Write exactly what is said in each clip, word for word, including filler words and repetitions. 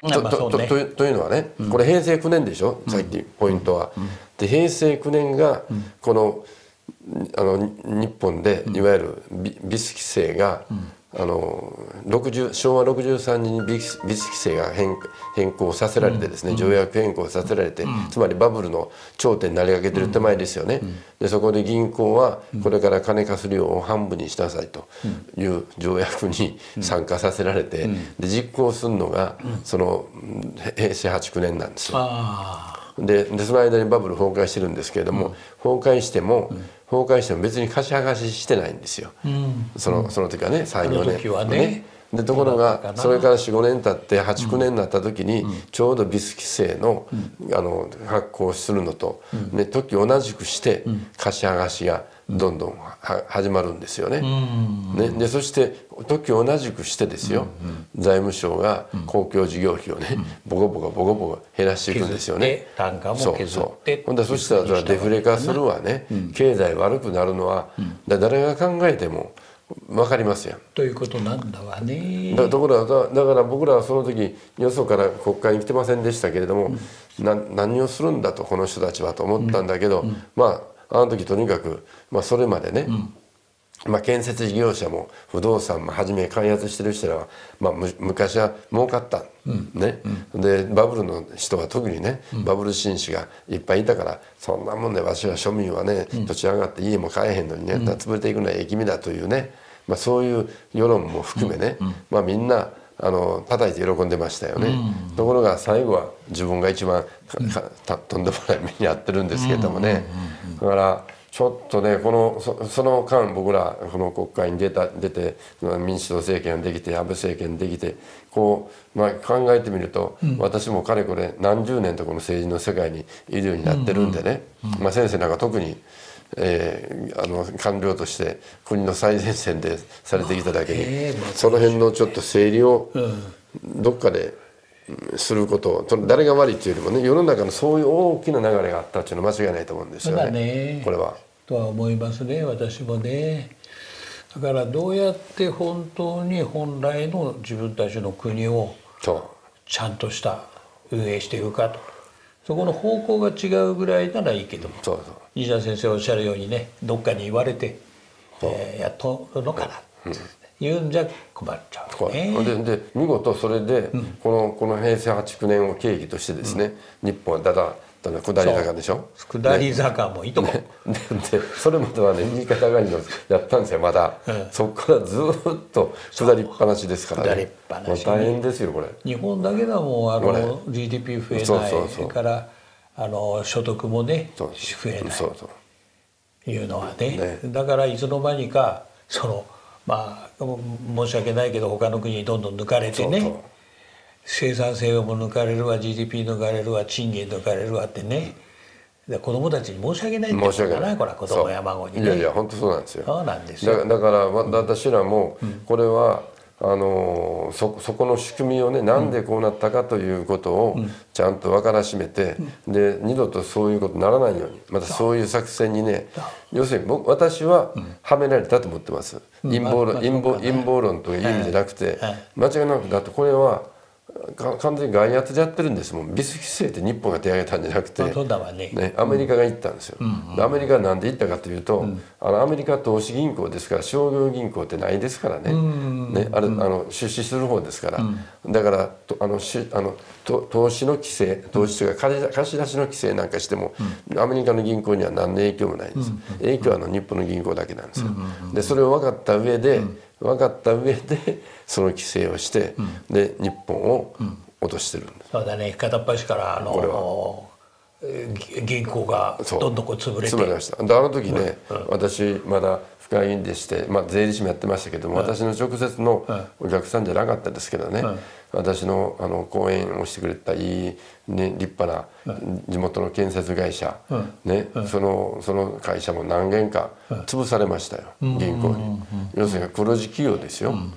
ととととというのはね、これへいせいきゅうねんでしょ、さっきポイントは。でへいせいきゅうねんがこのあの日本でいわゆるビビス規制が、あのろくじゅうしょうわろくじゅうさんねんにビスビス規制が変変更させられてですね、条約変更させられて、つまりバブルの頂点になりかけてる手前ですよね。でそこで銀行はこれから金貸す量を半分にしなさいという条約に参加させられて、で実行するのがそのへいせいはちきゅうねんなんですよ。ででその間にバブル崩壊してるんですけれども、崩壊しても崩壊しても別に貸し剥がししてないんですよ、うん、そのその時はねさんよねんね。でところがそれからよんごねん経ってはちきゅうねんになった時にちょうどビス規制のあの発行するのと、ね、時同じくして貸し剥がしがどんどんは始まるんですよね。ねでそして時同じくしてですよ、財務省が公共事業費をねボコボコボコボコ減らしていくんですよね。 単価も削ってほんでそしたらデフレ化するわね、経済悪くなるのは誰が考えても分かりますやん。 ということなんだわね。 だところがだから僕らはその時よそから国会に来てませんでしたけれども、うん、な何をするんだとこの人たちはと思ったんだけど、うんうん、まああの時とにかく、まあ、それまでね、うんまあ、建設事業者も不動産もはじめ開発してる人らは、まあ、む昔は儲かった、うんねうん、でバブルの人は特にね、うん、バブル紳士がいっぱいいたからそんなもんでわしは庶民はね、うん、土地上がって家も買えへんのにね、うん、潰れていくのはええ気味だというね、まあ、そういう世論も含めね、うんうんまあ、みんなあの叩いて喜んでましたよね、うん、ところが最後は自分が一番かとんでもない目に遭ってるんですけれどもね、だからちょっとねこの そ, その間僕らこの国会に出た出て民主党政権ができて安倍政権できてこう、まあ、考えてみると、うん、私もかれこれ何十年とこの政治の世界にいるようになってるんでね、うんうんまあ、先生なんか特にえー、あの官僚として国の最前線でされてきただけに、えー、その辺のちょっと整理をどっかですることを誰が悪いというよりもね世の中のそういう大きな流れがあったっていうのは間違いないと思うんですよね。ねこれは。 とは思いますね私もね。だからどうやって本当に本来の自分たちの国をちゃんとした運営していくかと。そこの方向が違うぐらいならいいけどもそうそう西田先生おっしゃるようにねどっかに言われて、えー、やっとるのかなって言うんじゃ困っちゃうね。 でで見事それで、うん、このこのへいせいはちきゅうねんを契機としてですね、うん、日本はだだだだ下り坂でしょ。 下り坂もいいとこ、ね、 で, でそれまではね右肩上がりのやったんですよまだ、うん、そこからずっと下りっぱなしですからね。下りっぱなし、ね、大変ですよこれ。 日本だけだもんあの ジーディーピー 増えないそうそうそうからあの所得もね増えないそうそういうのは ね, ねだからいつの間にかそのまあ申し訳ないけど他の国にどんどん抜かれてねそうそう生産性も抜かれるわ ジーディーピー 抜かれるわ賃金抜かれるわってねで子供たちに申し訳ないってことだなこれは子供や孫にね。 いやいや本当そうなんですよ。 そうなんですよ。 だ, だから私らもこれは、うん、あの そ, そこの仕組みをねなんでこうなったかということをちゃんと分からしめて、うん、で二度とそういうことにならないようにまたそういう作戦にね要するに僕私ははめられたと思ってます。うん、陰謀論、陰謀、陰謀論という意味じゃなくて、はいはい、間違いなくだってこれは完全に外圧でやってるんですもん。ビス規制って日本が手挙げたんじゃなくて、ねね、アメリカが行ったんですよ。うん、アメリカは何で行ったかというと、うん、あのアメリカは投資銀行ですから商業銀行ってないですからね、うん、ねあれあの出資する方ですから、うん、だからあのしあのと投資の規制投資というか貸し出しの規制なんかしても、うん、アメリカの銀行には何の影響もないんです。影響はあの日本の銀行だけなんですよ。でそれを分かった上で、うん分かった上でその規制をして、うん、で日本を落としてるんです、 うん、そうだね片っ端からあの銀行がどんどんこう潰れて潰れました。であの時ね、うん、私まだ副会員でして、まあ、税理士もやってましたけども、うん、私の直接のお客さんじゃなかったですけどね、うん、私のあの講演をしてくれたいい、ね、立派な地元の建設会社、うんねうん、そのその会社も何軒か潰されましたよ、うん、銀行に、うん、要するに黒字企業ですよ、うん、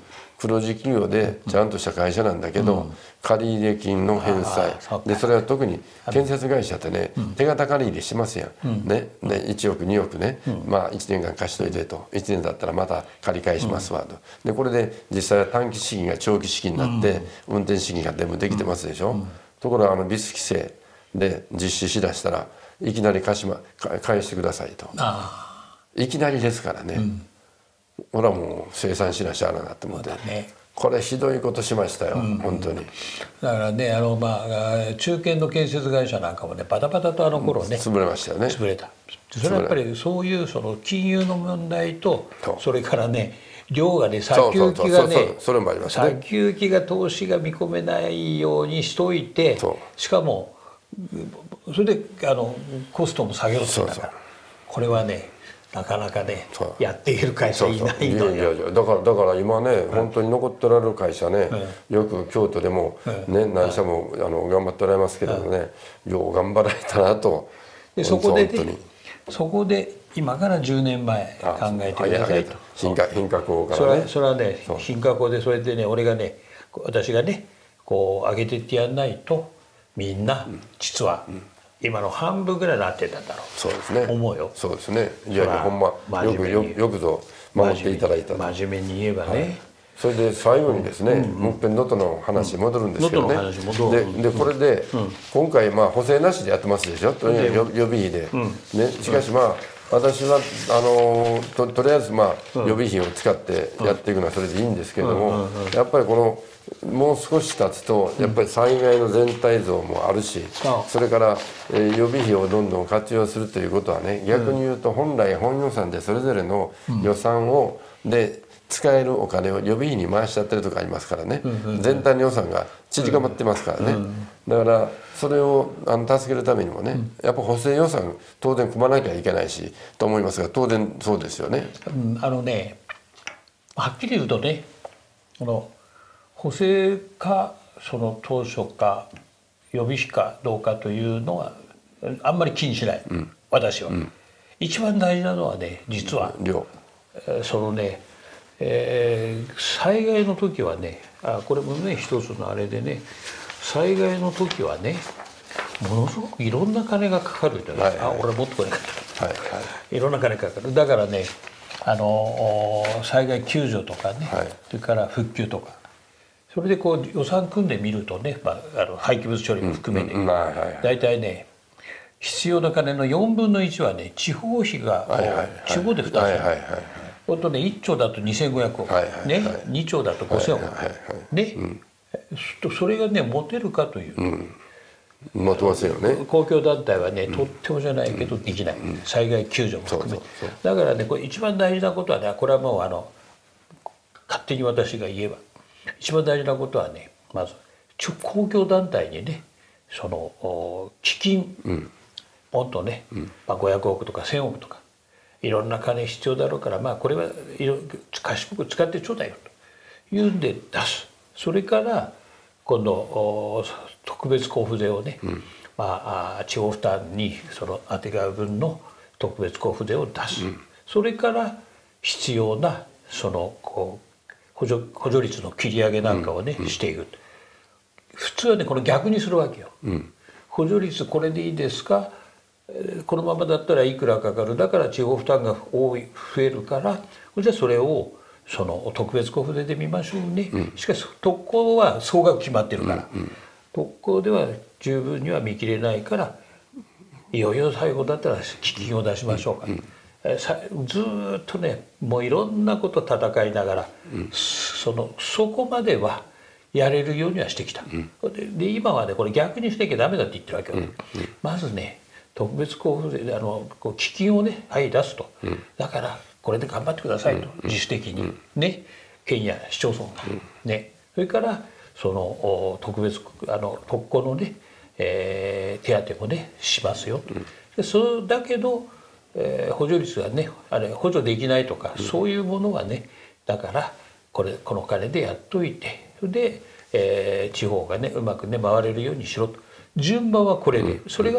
黒字企業でちゃんとした会社なんだけど、うん、借入金の返済で、それは特に建設会社ってね、うん、手形借り入れしますやん、うん、ね、でいちおくにおくね、うん、まあいちねんかん貸しといてと、いちねんだったらまた借り返しますわと、でこれで実際は短期資金が長期資金になって、運転資金が全部できてますでしょ、うん、ところがあのビス規制で実施しだしたらいきなり貸し、ま、返してくださいと、いきなりですからね、うん、俺はもう生産しなしゃあななって思って、ね、これひどいことしましたよ、うん、本当に。 だからね、あのまあ中堅の建設会社なんかもねバタバタとあの頃ね、うん、 潰れましたよね。 潰れた。それはやっぱりそういうその金融の問題と、それからね量がね先行きがね先行きが投資が見込めないようにしといて、しかもそれであのコストも下げろってんだから、これはねなかなかねやっている会社いないのよ。 いやいやだからだから今ね、うん、本当に残っておられる会社ね、うん、よく京都でもね、うん、何社もあの頑張っておられますけどね、うん、よう頑張られたなと。 でそこでねそこで今からじゅうねんまえ考えてくださいと。 品格法からね。 それはね品格法で、それでね俺がね私がねこう上げてってやんないとみんな実は、うんうん、今の半分ぐらいになってたんだろう。 そうですね。 思うよ。 そうですね。いやいやほんまよくよよくぞ守っていただいた。 真面目に言えばね。はい、 それで最後にですね、うん、もう一遍能登の話戻るんですけどね。ででこれで、うん、今回まあ補正なしでやってますでしょ。とにかく予備費で、うん、ね。しかしまあ私はあの と, とりあえずまあ予備費を使ってやっていくのはそれでいいんですけども、やっぱりこのもう少し経つとやっぱり災害の全体像もあるし、それから予備費をどんどん活用するということはね、逆に言うと本来本予算でそれぞれの予算をで使えるお金を予備費に回しちゃってるとかありますからね、全体の予算が縮まってますからね。だからそれをあの助けるためにもね、やっぱ補正予算当然組まなきゃいけないしと思いますが、当然そうですよね。 うん、あのねはっきり言うとね、この補正かその当初か予備費かどうかというのはあんまり気にしない、うん、私は、うん、一番大事なのはね実は、 量そのね、えー、災害の時はね、あこれもね一つのあれでね、災害の時はねものすごくいろんな金がかかるじゃないですか。あ俺もっとこれかかる、はいはい、いろんな金かかる。だからねあの災害救助とかね、はい、それから復旧とか、それでこう予算組んでみるとね、まあ、あの廃棄物処理も含めて大体ね必要な金のよんぶんのいちはね地方費が地方で負担する。ほんとねいっちょうだとにせんごひゃくおく、はいはい、ね、にちょうだとごせんおく、はいはいはい、ね、うん、それがね持てるかという、うん、 持てますよね。 公共団体はね、うん、とってもじゃないけどできない、うん、災害救助も含めて。だからねこれ一番大事なことはね、これはもうあの勝手に私が言えば一番大事なことはね、まず公共団体にねその基金、うん、もっとね、うん、まあ、ごひゃくおくとかせんおくとかいろんな金必要だろうから、まあこれはいろ賢く使ってちょうだいよというんで出す。それから今度特別交付税をね、うん、まあ地方負担にそのあてがう分の特別交付税を出す、うん、それから必要なそのこう補助補助率の切り上げなんかをね、うん、していく。普通はねこの逆にするわけよ、うん、補助率これでいいですか、このままだったらいくらかかる、だから地方負担が多い増えるからじゃあそれをその特別交付税で見ましょうね、うん、しかし特攻は総額決まってるから、うんうん、特攻では十分には見切れないからいよいよ最後だったら基金を出しましょうか、うんうん、ずっとねもういろんなこと戦いながら、うん、そのそこまではやれるようにはしてきた、うん、で今はねこれ逆にしなきゃダメだって言ってるわけよ、うんうん、まずね特別交付税であのこう基金をねはい出すと、うん、だからこれで頑張ってくださいと、うん、自主的に、うん、ね県や市町村が、うん、ねそれからその特別あの特攻のね、えー、手当もねしますよと、うん、でそれだけど、えー、補助率がねあれ補助できないとか、うん、そういうものはねだからこれこのお金でやっといてで、えー、地方がねうまくね回れるようにしろと順番はこれで、うん、それが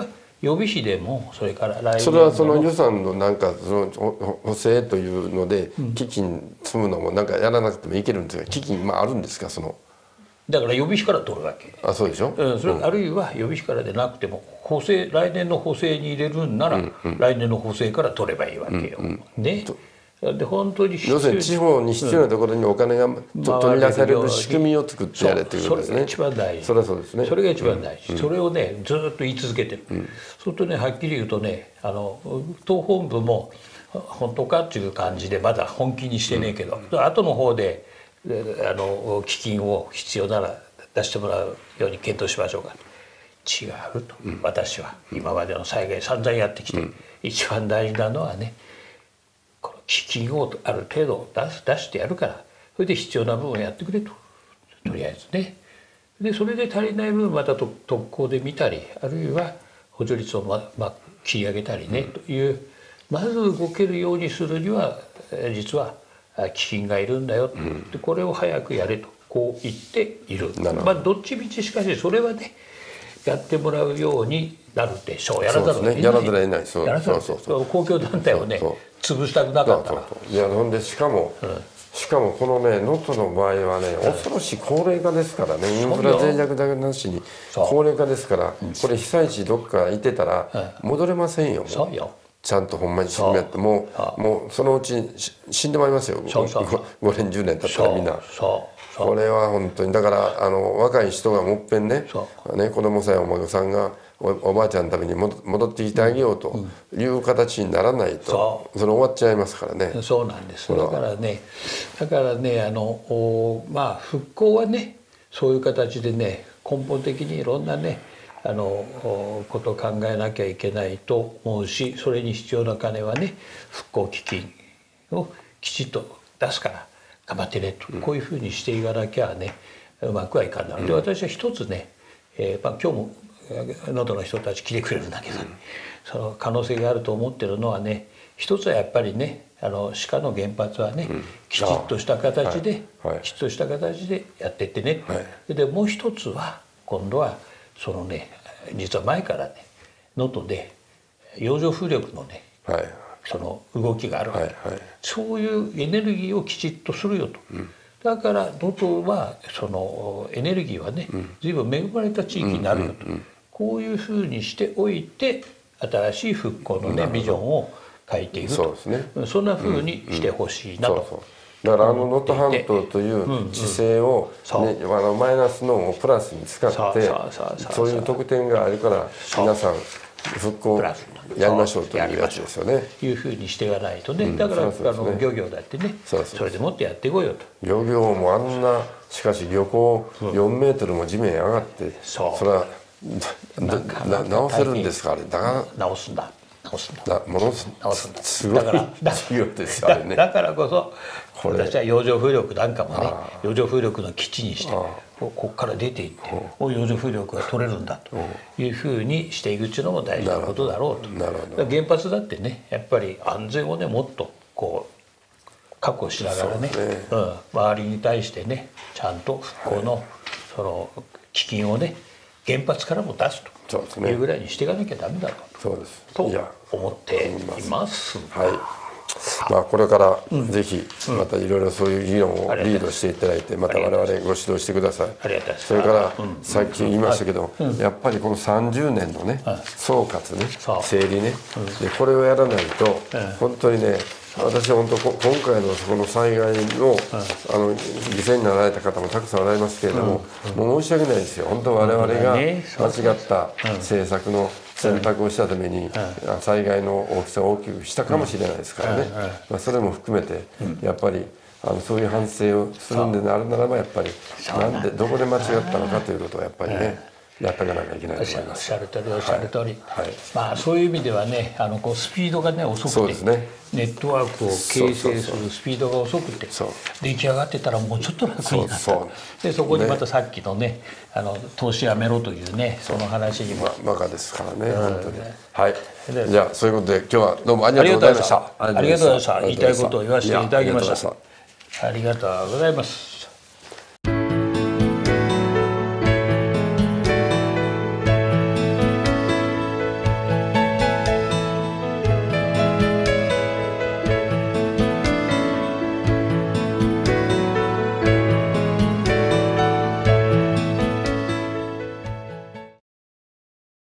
予備費でもそれから来年それはその予算のなんかその補正というので基金積むのもなんかやらなくてもいけるんですが、基金まああるんですか、その。 だから予備費から取るわけ。 あ、そうでしょ。 うん、それあるいは予備費からでなくても補正、来年の補正に入れるんなら、うんうん、来年の補正から取ればいいわけよ。うんうん、ね。で本当に要するに地方に必要なところにお金が、うん、取り出される仕組みを作ってやれということですね。 それが一番大事。 それはそうですね。 それが一番大事。うん、それをねずっと言い続けてる。うん、そうするとねはっきり言うとね、あの党本部も本当かっていう感じでまだ本気にしてねえけど、うん、後の方であの基金を必要なら出してもらうように検討しましょうか。違うと、うん、私は今までの災害散々やってきて、うん、一番大事なのはね、この基金をある程度出す出してやるから、それで必要な部分をやってくれと、とりあえずね。でそれで足りない部分またと特攻で見たり、あるいは補助率を、まま、切り上げたりね、うん、という、まず動けるようにするには実は基金がいるんだよ、うん、でこれを早くやれとこう言っている。まあどっちみちしかしそれはねやってもらうようになるでしょう。やらざるを得ない。 やらざるを得ない。そうそうそう。公共団体をね潰したくなかったら。 いやほんでしかも、うん、しかもこのね能登の場合はね、恐ろしい高齢化ですからね、インフラ脆弱だけなしに高齢化ですから、これ被災地どっかいてたら戻れませんよ。もうそうよ。 ちゃんとほんまに仕組みやって、もうもうそのうち死んでまいりますよ。ごねんじゅうねん経ったらみんな。これは本当にだからあの若い人がもっぺんね、ね子供さんやお孫さんが お, おばあちゃんのために戻ってきてあげようという形にならないと、うん、それ終わっちゃいますからね。 そうなんです。だからねだからねあのまあ復興はねそういう形でね根本的にいろんなねあのことを考えなきゃいけないと思うし、それに必要な金はね復興基金をきちっと出すから頑張ってねと、うん、こういうふうにしていかなきゃねうまくはいかんだろう。で私は一つね、えーまあ、今日も能登の人たち来てくれるんだけど、うん、その可能性があると思ってるのはね、一つはやっぱりねあの鹿の原発はね、うん、きちっとした形で、はいはい、きちっとした形でやってってね、はい、でもう一つは今度はそのね実は前からね能登で洋上風力のね、はい、その動きがあるわけ、はいはい、そういうエネルギーをきちっとするよと、うん、だから能登はそのエネルギーはね、うん、随分恵まれた地域になるよと、うんうんうん、こういうふうにしておいて新しい復興のねビジョンを書いていると、そうですね、そんなふうにしてほしいなと。うんうん、そうそうだからあの能登半島という地勢を、ね、あのマイナスのをプラスに使ってそういう特典があるから皆さん復興やりましょうというやつですよね。 いうふうにしていかないとね、だから、うんね、あの漁業だってね そ, それでもってやっていこうよと。 漁業もあんなしかし漁港よんメートルも地面上がって、うん、それは直せるんですかあれ。だから直すんだ直すんだものす直すんだすごい事業ですよね。 だからこそ私は洋上風力なんかもね洋上風力の基地にしてここから出ていって洋上風力が取れるんだというふうにしていくっていうのも大事なことだろうと。なるほど。原発だってねやっぱり安全をねもっとこう確保しながら ね, ね、うん、周りに対してねちゃんと復興のその基金をね原発からも出すというぐらいにしていかなきゃダメだろうそうですと思っています。 はい。まあこれからぜひまたいろいろそういう議論をリードしていただいてまた我々ご指導してください。それからさっき言いましたけどやっぱりこのさんじゅうねんのね総括ね整理ねでこれをやらないと本当にね私は本当今回のこの災害のあの犠牲になられた方もたくさんおられますけれどももう申し訳ないですよ。本当我々が間違った政策の選択をしたために災害の大きさを大きくしたかもしれないですからね、まあ、それも含めてやっぱりあのそういう反省をするんであるならばやっぱりなんでどこで間違ったのかということをやっぱりねやっていかなきゃいけないと思います。 おっしゃる通りおっしゃる通り、はいはい、まあそういう意味ではねあのこうスピードがね遅くて、ね、ネットワークを形成するスピードが遅くて出来上がってたらもうちょっと楽になった。そうそうでそこにまたさっきのねあの投資やめろというねその話にもバカですからね本当に。はいじゃあそういうことで今日はどうもありがとうございました。 ありがとうございました。言いたいことを言わせていただきました。ありがとうございます。